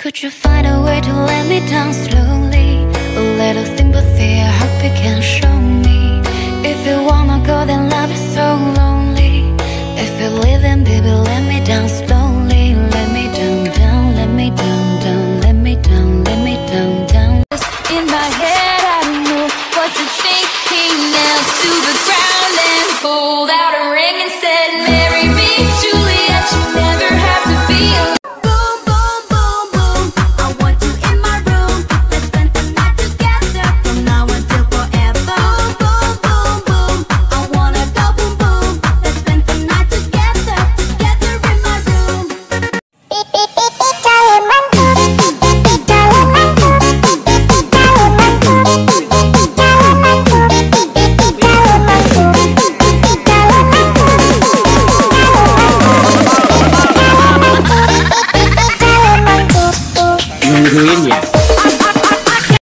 Could you find a way to let me down slowly? A little sympathy, I hope you can show me. If you wanna go, then love is so lonely. If you're leaving, baby, let me down slowly. Let me down, down, let me down, down, let me down, let me down, down. In my head, I don't know what to think. He knelt to the ground and pulled out a ring and said, marry me, Juliet, you never have to be alone. Nungguin ya.